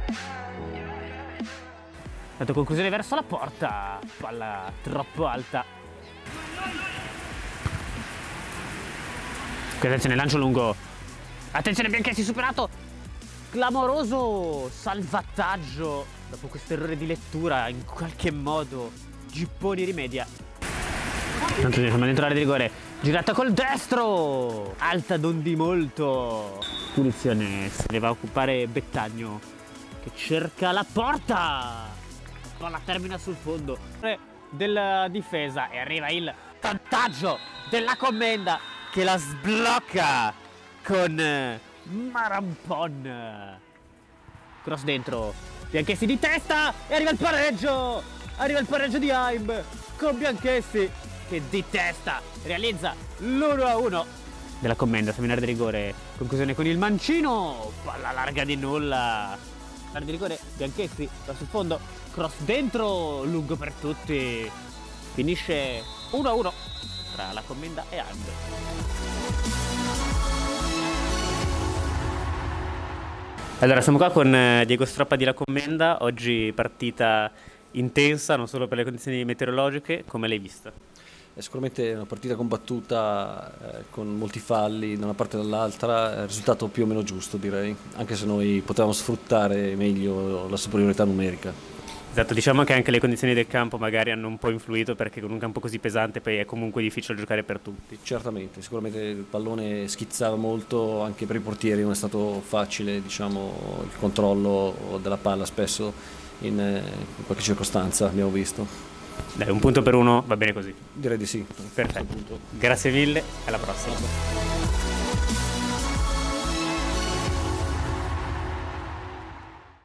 Dato conclusione verso la porta, palla troppo alta. Qui attenzione, lancio lungo. Attenzione, Bianchessi superato. Clamoroso salvataggio. Dopo questo errore di lettura, in qualche modo Gipponi rimedia. Tanto siamo dentro l'area di rigore. Girata col destro. Alta non di molto. Punizione, se ne va a occupare Bettagno, che cerca la porta. Palla termina sul fondo della difesa e arriva il vantaggio della Commenda, che la sblocca con Marampon. Cross dentro, Bianchessi di testa e arriva il pareggio. Arriva il pareggio di Haim con Bianchessi che di testa realizza l'1-1 della Commenda. Seminario di rigore, conclusione con il mancino, palla larga di nulla. Area di rigore, Bianchessi va sul fondo, cross dentro, lungo per tutti. Finisce 1-1 tra la Commenda e Haim. Allora, siamo qua con Diego Stroppa di La Commenda. Oggi partita intensa, non solo per le condizioni meteorologiche. Come l'hai vista? È sicuramente una partita combattuta, con molti falli da una parte e dall'altra, risultato più o meno giusto, direi, anche se noi potevamo sfruttare meglio la superiorità numerica. Esatto, diciamo che anche le condizioni del campo magari hanno un po' influito, perché con un campo così pesante poi è comunque difficile giocare per tutti. Certamente, sicuramente il pallone schizzava molto, anche per i portieri non è stato facile, diciamo, il controllo della palla spesso in qualche circostanza abbiamo visto. Dai, un punto per uno va bene così. Direi di sì. Perfetto. Grazie mille, alla prossima.